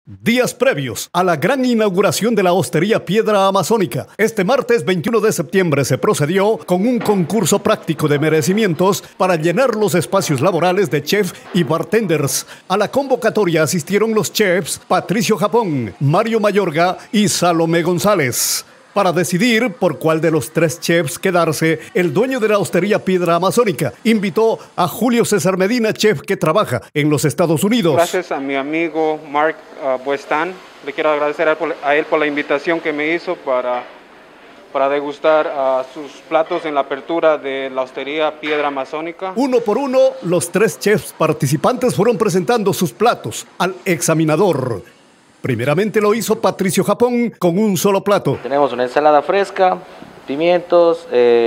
Días previos a la gran inauguración de la Hostería Piedra Amazónica, este martes 21 de septiembre se procedió con un concurso práctico de merecimientos para llenar los espacios laborales de chef y bartenders. A la convocatoria asistieron los chefs Patricio Japón, Mario Mayorga y Salomé González. Para decidir por cuál de los tres chefs quedarse, el dueño de la Hostería Piedra Amazónica invitó a Julio César Medina, chef que trabaja en los Estados Unidos. Gracias a mi amigo Mark Buestan. Le quiero agradecer a él por la invitación que me hizo para degustar sus platos en la apertura de la Hostería Piedra Amazónica. Uno por uno, los tres chefs participantes fueron presentando sus platos al examinador. Primeramente lo hizo Patricio Japón con un solo plato. Tenemos una ensalada fresca, pimientos,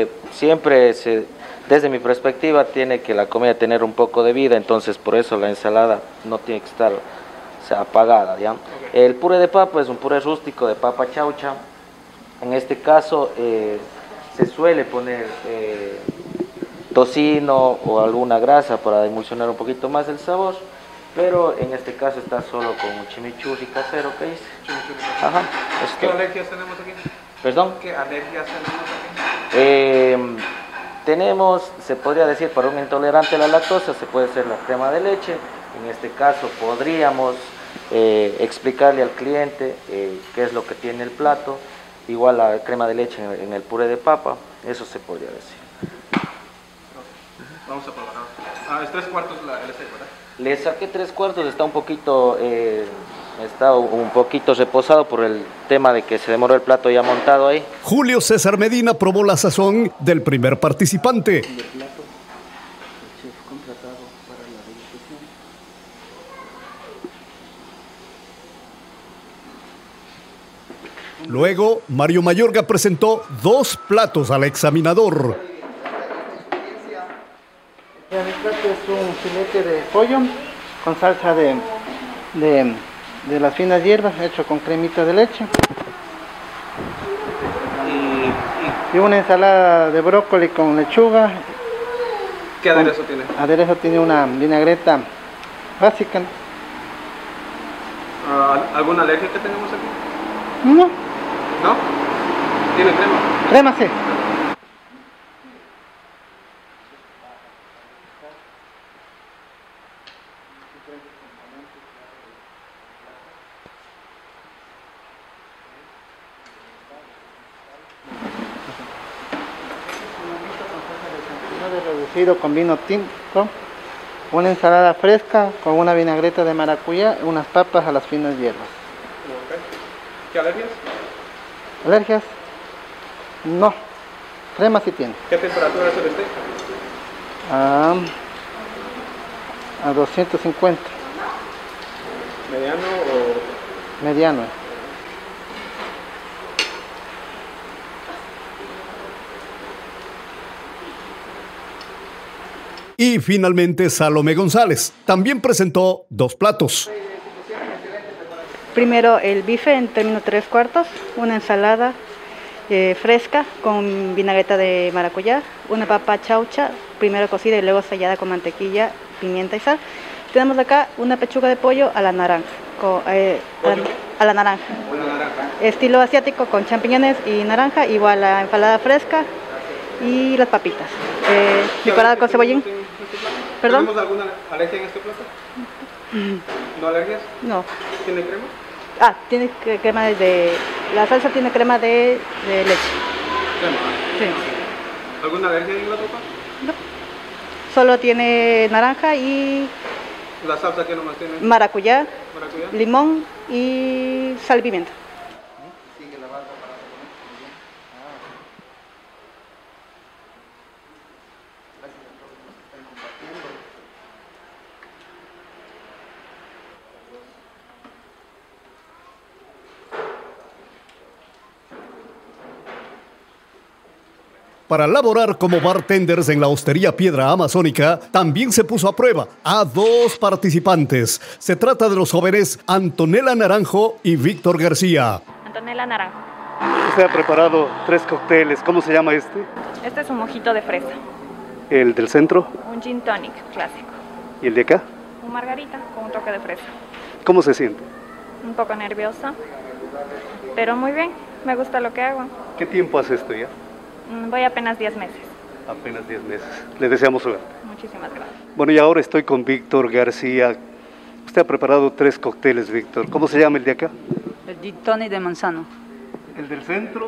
desde mi perspectiva tiene que la comida tener un poco de vida, entonces por eso la ensalada no tiene que estar apagada, ¿ya? Okay. El puré de papa es un puré rústico de papa chaucha. En este caso se suele poner tocino o alguna grasa para emulsionar un poquito más el sabor. Pero en este caso está solo con un chimichurri casero que hice. Ajá. ¿Qué alergias tenemos aquí? ¿Perdón? ¿Qué alergias tenemos aquí? Tenemos, se podría decir, para un intolerante a la lactosa, se puede hacer la crema de leche. En este caso podríamos explicarle al cliente qué es lo que tiene el plato. Igual la crema de leche en el puré de papa, eso se podría decir. Vamos a probar. Es 3/4 el steak, ¿verdad? Le saqué 3/4, está un poquito reposado por el tema de que se demoró el plato ya montado ahí. Julio César Medina probó la sazón del primer participante. Luego, Mario Mayorga presentó 2 platos al examinador. Mi plato es un filete de pollo con salsa de las finas hierbas, hecho con cremita de leche. Y una ensalada de brócoli con lechuga. ¿Qué aderezo tiene? Aderezo tiene una vinagreta básica. ¿Alguna alergia que tenemos aquí? No. ¿No? ¿Tiene crema? Crema sí. Reducido con vino tinto, una ensalada fresca con una vinagreta de maracuyá y unas papas a las finas hierbas. Okay. ¿Qué alergias? ¿Alergias? No. Crema sí tiene. ¿Qué temperatura es el steak? A 250. ¿Mediano o...? Mediano. Y finalmente Salomé González también presentó 2 platos. Primero el bife en término 3/4, una ensalada fresca con vinagreta de maracuyá, una papa chaucha, primero cocida y luego sellada con mantequilla, pimienta y sal. Tenemos acá una pechuga de pollo a la naranja, a la naranja. Estilo asiático con champiñones y naranja, igual la ensalada fresca y las papitas. Decorada con cebollín. ¿Perdón? ¿Tenemos alguna alergia en este plato? ¿No alergias? No. ¿Tiene crema? Tiene crema la salsa tiene crema de leche. ¿Crema? Sí. ¿Alguna alergia en la sopa? No. Solo tiene naranja y... ¿La salsa qué nomás tiene? Maracuyá, limón y sal y pimienta. Para laborar como bartenders en la Hostería Piedra Amazónica, también se puso a prueba a 2 participantes. Se trata de los jóvenes Antonella Naranjo y Víctor García. Antonella Naranjo. Usted ha preparado 3 cócteles. ¿Cómo se llama este? Este es un mojito de fresa. ¿El del centro? Un gin tonic clásico. ¿Y el de acá? Un margarita con un toque de fresa. ¿Cómo se siente? Un poco nerviosa, pero muy bien, me gusta lo que hago. ¿Qué tiempo hace esto ya? Voy apenas 10 meses. Apenas 10 meses. Le deseamos suerte. Muchísimas gracias. Bueno, y ahora estoy con Víctor García. Usted ha preparado 3 cócteles, Víctor. ¿Cómo se llama el de acá? El gin tonic de manzano. El del centro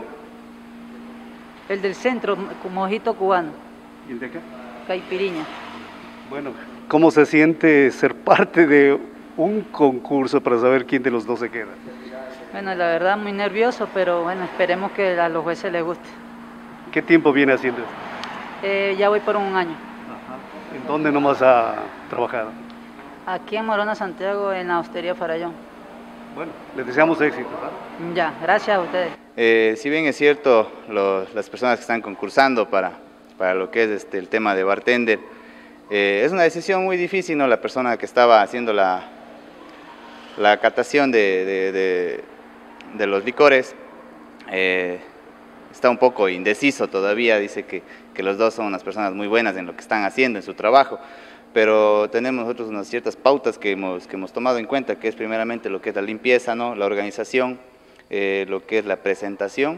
El del centro, mojito cubano. y el de acá. Caipiriña. Bueno, ¿cómo se siente ser parte de un concurso para saber quién de los dos se queda? Bueno, la verdad muy nervioso, pero bueno, esperemos que a los jueces les guste. ¿Qué tiempo viene haciendo esto? Ya voy por un año. Ajá. ¿En dónde nomás ha trabajado? Aquí en Morona, Santiago, en la Hostería Farallón. Bueno, les deseamos éxito, ¿no? Ya, gracias a ustedes. Si bien es cierto, las personas que están concursando para lo que es el tema de bartender, es una decisión muy difícil, ¿no? La persona que estaba haciendo la catación de los licores está un poco indeciso todavía, dice que los dos son unas personas muy buenas en lo que están haciendo, en su trabajo, pero tenemos nosotros unas ciertas pautas que hemos tomado en cuenta, que es primeramente lo que es la limpieza, ¿no? La organización, lo que es la presentación,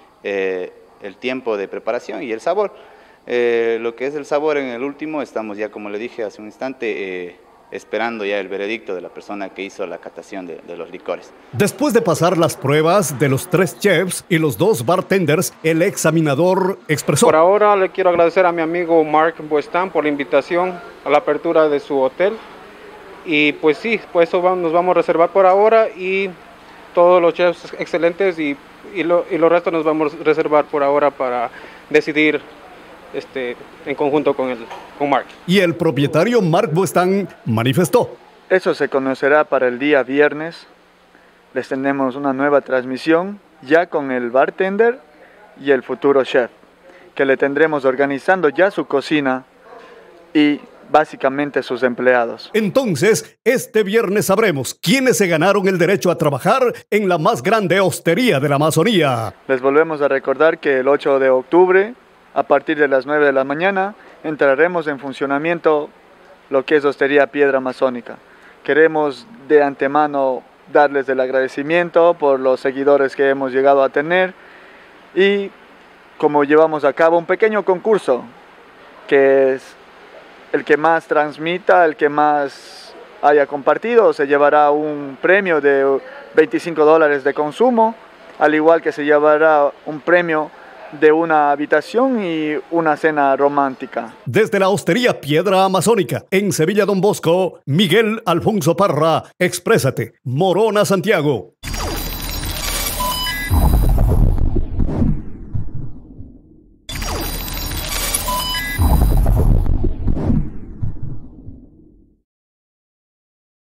el tiempo de preparación y el sabor. Lo que es el sabor en el último, estamos ya, como le dije hace un instante, esperando ya el veredicto de la persona que hizo la catación de los licores. Después de pasar las pruebas de los 3 chefs y los 2 bartenders, el examinador expresó: Por ahora le quiero agradecer a mi amigo Mark Buestan por la invitación a la apertura de su hotel. Y pues sí, pues eso nos vamos a reservar por ahora, y todos los chefs excelentes y lo resto nos vamos a reservar por ahora para decidir en conjunto con Mark. Y el propietario Mark Buestan manifestó: Eso se conocerá para el día viernes. Les tenemos una nueva transmisión ya con el bartender y el futuro chef, que le tendremos organizando ya su cocina y básicamente sus empleados. Entonces, este viernes sabremos quiénes se ganaron el derecho a trabajar en la más grande hostería de la Amazonía. Les volvemos a recordar que el 8 de octubre, a partir de las 9 de la mañana, entraremos en funcionamiento lo que es Hostería Piedra Amazónica. Queremos de antemano darles el agradecimiento por los seguidores que hemos llegado a tener, y como llevamos a cabo un pequeño concurso, que es el que más transmita, el que más haya compartido, se llevará un premio de $25 de consumo, al igual que se llevará un premio de una habitación y una cena romántica. Desde la Hostería Piedra Amazónica, en Sevilla Don Bosco, Miguel Alfonso Parra, Exprésate, Morona, Santiago.